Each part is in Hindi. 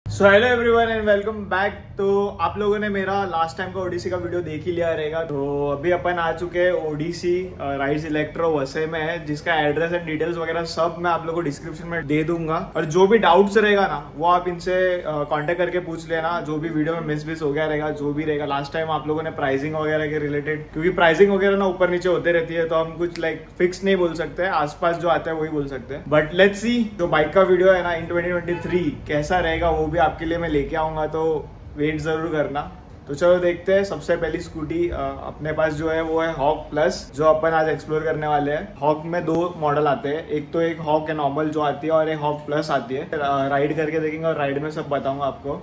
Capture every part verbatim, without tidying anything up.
So hello everyone and welcome back. तो आप लोगों ने मेरा लास्ट टाइम का ओडीसी का वीडियो देख ही लिया रहेगा। तो अभी अपन आ चुके हैं ओडीसी राइड्स इलेक्ट्रो वसे में है, जिसका एड्रेस एंड डिटेल्स वगैरह सब मैं आप लोगों को डिस्क्रिप्शन में दे दूंगा। और जो भी डाउट्स रहेगा ना वो आप इनसे कांटेक्ट करके पूछ लेना। जो भी वीडियो में मिस मिस हो गया रहेगा, जो भी रहेगा। लास्ट टाइम आप लोगों ने प्राइसिंग वगैरह के रिलेटेड, क्योंकि प्राइसिंग वगैरह ना ऊपर नीचे होते रहती है, तो हम कुछ लाइक फिक्स नहीं बोल सकते, आसपास जो आता है वही बोल सकते हैं। बट लेट्स सी जो बाइक का वीडियो है ना इन ट्वेंटी ट्वेंटी थ्री कैसा रहेगा वो भी आपके लिए मैं लेके आऊंगा, तो वेट जरूर करना। तो चलो देखते हैं। सबसे पहली स्कूटी अपने पास जो है वो है हॉक प्लस, जो अपन आज एक्सप्लोर करने वाले हैं। हॉक में दो मॉडल आते हैं, एक तो एक हॉक है नॉर्मल जो आती है और एक हॉक प्लस आती है। राइड करके देखेंगे और राइड में सब बताऊंगा आपको।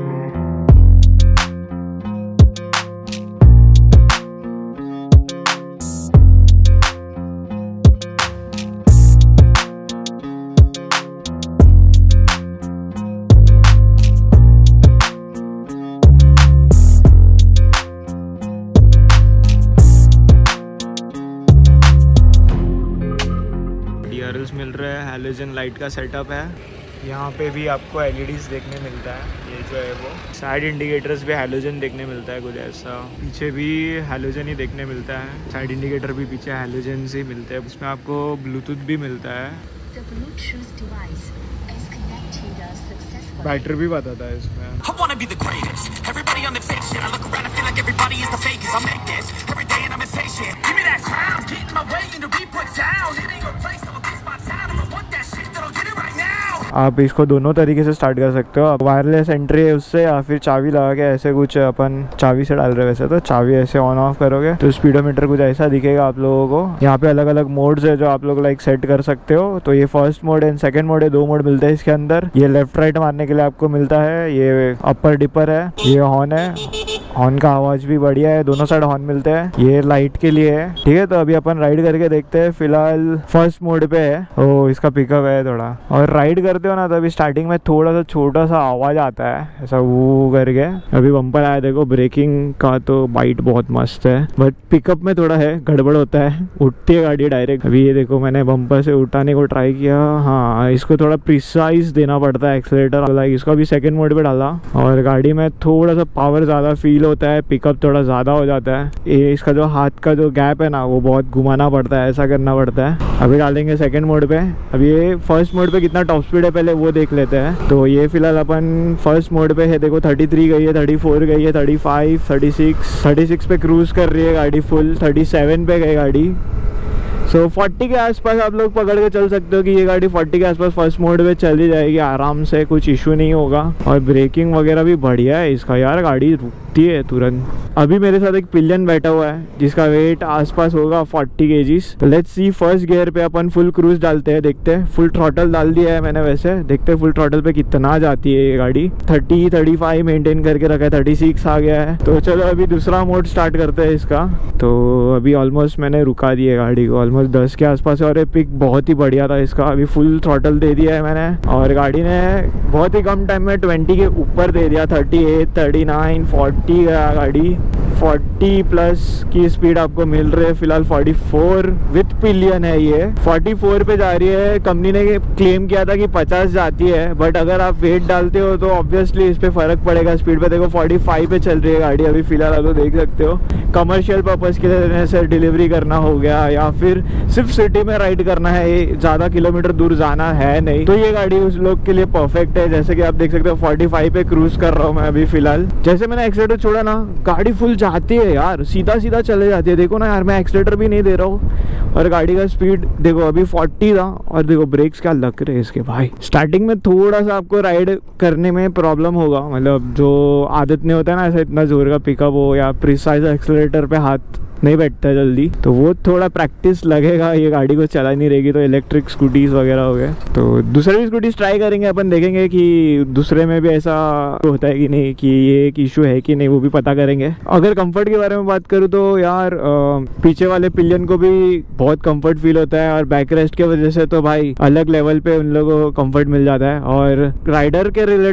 मिल रहा है, हैलोजन लाइट का सेटअप है। यहाँ पे भी आपको एलईडीज देखने मिलता है। ये जो है वो साइड इंडिकेटर्स भी हैलोजन देखने मिलता है कुछ ऐसा। पीछे भी हैलोजन ही देखने मिलता है, साइड इंडिकेटर भी पीछे हैलोजन से मिलते हैं। इसमें आपको ब्लूटूथ भी मिलता है, बैटरी भी बताता है इसमें। आप इसको दोनों तरीके से स्टार्ट कर सकते हो। वायरलेस एंट्री है उससे, या फिर चाबी लगा के ऐसे कुछ अपन चाबी से डाल रहे वैसे तो चाबी ऐसे ऑन ऑफ करोगे तो स्पीडोमीटर कुछ ऐसा दिखेगा आप लोगों को। यहाँ पे अलग अलग मोड्स है जो आप लोग लाइक सेट कर सकते हो। तो ये फर्स्ट मोड है, सेकंड मोड है, दो मोड मिलते हैं इसके अंदर। ये लेफ्ट राइट मारने के लिए आपको मिलता है। ये अपर डिपर है, ये हॉर्न है, हॉर्न का आवाज भी बढ़िया है, दोनों साइड हॉर्न मिलते हैं। ये लाइट के लिए है, ठीक है। तो अभी अपन राइड करके देखते हैं। फिलहाल फर्स्ट मोड पे है। ओ इसका पिकअप है थोड़ा। और राइड करते हो ना तो अभी स्टार्टिंग में थोड़ा सा छोटा सा आवाज आता है ऐसा वो करके। अभी बम्पर आया देखो, ब्रेकिंग का तो बाइट बहुत मस्त है, बट पिकअप में थोड़ा है गड़बड़ होता है, उठती है गाड़ी डायरेक्ट। अभी ये देखो मैंने बम्पर से उठाने को ट्राई किया। हाँ इसको थोड़ा प्रिसाइज देना पड़ता है एक्सीलरेटर। लाइक इसको अभी सेकंड मोड पे डाला और गाड़ी में थोड़ा सा पावर ज्यादा फील होता है, पिकअप थोड़ा ज्यादा हो जाता है। ये इसका जो हाथ का जो गैप है ना वो बहुत घुमाना पड़ता है, ऐसा करना पड़ता है। अभी डालेंगे सेकंड मोड पे। अभी ये फर्स्ट मोड पे कितना टॉप स्पीड है पहले वो देख लेते हैं। तो ये फिलहाल अपन फर्स्ट मोड पे है, देखो थर्टी थ्री गई है, थर्टी फोर गई है, thirty five, thirty six, thirty six पे क्रूज कर रही है गाड़ी फुल, थर्टी सेवन पे गई गाड़ी। सो so, फोर्टी के आसपास आप लोग पकड़ के चल सकते हो कि ये गाड़ी फोर्टी के आसपास फर्स्ट मोड पे चली जाएगी आराम से, कुछ इशू नहीं होगा। और ब्रेकिंग वगैरह भी बढ़िया है इसका यार, गाड़ी रुकती है तुरंत। अभी मेरे साथ एक पिलियन बैठा हुआ है जिसका वेट आसपास होगा फोर्टी केजीज। तो लेट्स सी फर्स्ट गियर पे अपन फुल क्रूज डालते हैं, देखते हैं। फुल थ्रॉटल डाल दिया है मैंने वैसे, देखते हैं फुल थ्रॉटल पे कितना जाती है ये गाड़ी। थर्टी थर्टी फाइव मेंटेन करके रखा है, थर्टी सिक्स आ गया है। तो चलो अभी दूसरा मोड स्टार्ट करते हैं इसका। तो अभी ऑलमोस्ट मैंने रुका दी है गाड़ी को, ऑलमोस्ट दस के आसपास है। और ये पिक बहुत ही बढ़िया था इसका। अभी फुल थ्रॉटल दे दिया है मैंने और गाड़ी ने बहुत ही कम टाइम में ट्वेंटी के ऊपर दे दिया। Thirty eight, thirty nine, forty गया गाड़ी। फोर्टी प्लस की स्पीड आपको मिल रही है फिलहाल। फोर्टी फोर विथ पिलियन है ये, फोर्टी फोर पे जा रही है। कंपनी ने क्लेम किया था कि पचास जाती है, बट अगर आप वेट डालते हो तो ऑब्वियसली इस पे फर्क पड़ेगा स्पीड पे। देखो फोर्टी फाइव पे चल रही है गाड़ी अभी फिलहाल, आप तो देख सकते हो। कमर्शियल पर्पज के लिए से डिलीवरी करना हो गया या फिर सिर्फ सिटी में राइड करना है, ज्यादा किलोमीटर दूर जाना है नहीं, तो ये गाड़ी उस लोग के लिए परफेक्ट है। जैसे कि आप देख सकते हो फोर्टी फाइव पे क्रूज कर रहा हूँ मैं अभी फिलहाल। जैसे मैंने एक्सीलेटर छोड़ा ना गाड़ी फुल जाती है यार, सीधा सीधा चले जाती है। देखो ना यार, मैं एक्सीलेटर भी नहीं दे रहा हूँ और गाड़ी का स्पीड देखो अभी फोर्टी था। और देखो ब्रेक्स क्या लग रहे हैं इसके भाई। स्टार्टिंग में थोड़ा सा आपको राइड करने में प्रॉब्लम होगा, मतलब जो आदत नहीं होता है ना ऐसा इतना जोर का पिकअप हो या प्रिसाइज एक्सीलरेटर पे हाथ नहीं बैठता है जल्दी, तो वो थोड़ा प्रैक्टिस लगेगा। ये गाड़ी को चला नहीं रहेगी तो इलेक्ट्रिक स्कूटीज वगैरह हो गए। तो दूसरे भी स्कूटीज ट्राई करेंगे अपन, देखेंगे कि दूसरे में भी ऐसा होता है कि नहीं, कि ये एक इशू है कि नहीं, वो भी पता करेंगे। अगर कंफर्ट के बारे में बात करूँ तो यार आ, पीछे वाले पिलियन को भी बहुत कंफर्ट फील होता है और बैक रेस्ट के वजह से तो भाई अलग लेवल पे उन लोगों को कंफर्ट मिल जाता है। और राइडर के रिलेटेड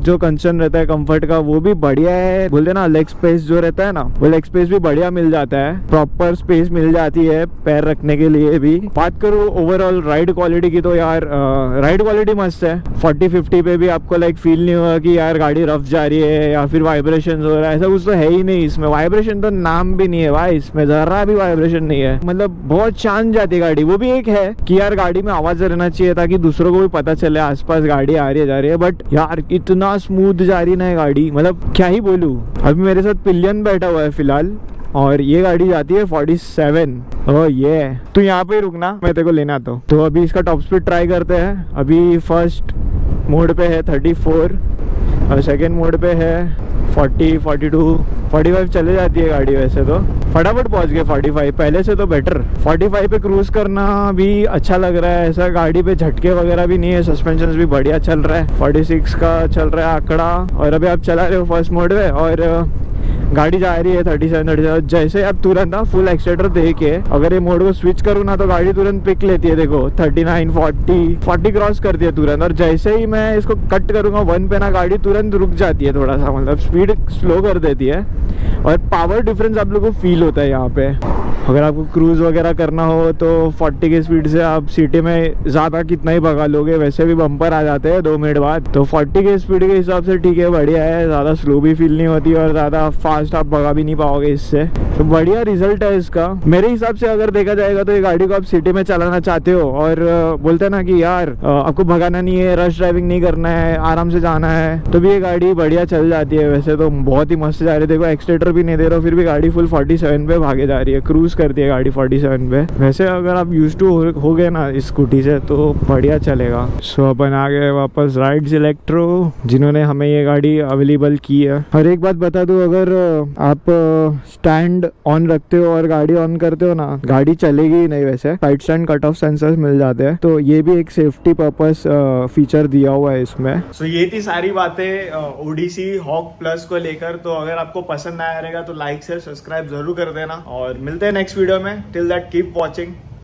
जो कंसर्न रहता है कंफर्ट का वो भी बढ़िया है। बोलते ना लेग स्पेस जो रहता है ना, वो लेग स्पेस भी बढ़िया मिल जाता है, प्रॉपर स्पेस मिल जाती है पैर रखने के लिए भी। बात करूँ ओवरऑल राइड क्वालिटी की तो यार राइड क्वालिटी मस्त है। फोर्टी फिफ्टी पे भी आपको लाइक फील नहीं होगा कि यार गाड़ी रफ जा रही है या फिर वाइब्रेशन हो रहा है, ऐसा कुछ तो है ही नहीं इसमें। वाइब्रेशन तो नाम भी नहीं है भाई, इसमें जरा भी वाइब्रेशन नहीं है, मतलब बहुत शांत जाती है गाड़ी। वो भी एक है कि यार गाड़ी में आवाज रहना चाहिए ताकि दूसरों को भी पता चले आसपास गाड़ी आ रही है जा रही है, बट यार इतना स्मूथ जा रही ना गाड़ी, मतलब क्या ही बोलूं। अभी मेरे साथ पिलियन बैठा हुआ है फिलहाल और ये गाड़ी जाती है फोर्टी सेवन। ओह ये तू यहाँ पे रुकना, मैं तेरे को लेना तो तो अभी इसका टॉप स्पीड ट्राई करते हैं। अभी फर्स्ट मोड पे है थर्टी फोर और सेकेंड मोड पे है forty, forty two, forty five चले जाती है गाड़ी। वैसे तो फटाफट पहुंच गए फोर्टी फाइव, पहले से तो बेटर। फोर्टी फाइव पे क्रूज करना भी अच्छा लग रहा है, ऐसा गाड़ी पे झटके वगैरह भी नहीं है, सस्पेंशन भी बढ़िया चल रहा है। फोर्टी सिक्स का चल रहा है आंकड़ा और अभी आप चला रहे हो फर्स्ट मोड पे और गाड़ी जा रही है थर्टी सेवन, थर्टी सेवन। जैसे अब तुरंत ना फुल एक्सीलेटर दे के अगर ये मोड को स्विच करूँ ना तो गाड़ी तुरंत पिक लेती है। देखो thirty nine, forty, forty cross करती है तुरंत। और जैसे ही मैं इसको कट करूँगा वन पे ना गाड़ी तुरंत रुक जाती है, थोड़ा सा मतलब स्पीड स्लो कर देती है और पावर डिफरेंस आप लोगों को फील होता है यहाँ पे। अगर आपको क्रूज वगैरह करना हो तो फोर्टी की स्पीड से आप सिटी में ज़्यादा कितना ही भगा लोगे, वैसे भी बम्पर आ जाते हैं दो मिनट बाद। तो फोर्टी की स्पीड के हिसाब से ठीक है, बढ़िया है, ज़्यादा स्लो भी फील नहीं होती और ज़्यादा फास्ट आप भगा भी नहीं पाओगे इससे। तो बढ़िया रिजल्ट है इसका मेरे हिसाब से। अगर देखा जाएगा तो ये गाड़ी को आप सिटी में चलाना चाहते हो और बोलते हैं ना कि यार आपको भगाना नहीं है, रश ड्राइविंग नहीं करना है, आराम से जाना है, तो भी ये गाड़ी बढ़िया चल जाती है। वैसे तो बहुत ही मस्त जा रही है, देखो एक्सीलेटर भी नहीं दे रहा फिर भी गाड़ी फुल फोर्टी सेवन पे भागे जा रही है, क्रूज करती है गाड़ी फोर्टी सेवन पे। वैसे अगर आप यूज टू हो, हो गए ना इस स्कूटी से तो बढ़िया चलेगा। सो अपन आ गए वापस राइड्स इलेक्ट्रो जिन्होंने हमें ये गाड़ी अवेलेबल की है। और एक बात बता दूं, अगर आप स्टैंड ऑन रखते हो और गाड़ी ऑन करते हो ना, गाड़ी चलेगी ही नहीं। वैसे side stand cut off sensors मिल जाते हैं, तो ये भी एक सेफ्टी पर्पस फीचर दिया हुआ है इसमें। सो so, ये थी सारी बातें ओडिसी हॉक प्लस को लेकर। तो अगर आपको पसंद आया रहेगा तो लाइक से सब्सक्राइब जरूर कर देना और मिलते हैं नेक्स्ट वीडियो में। Till that keep watching.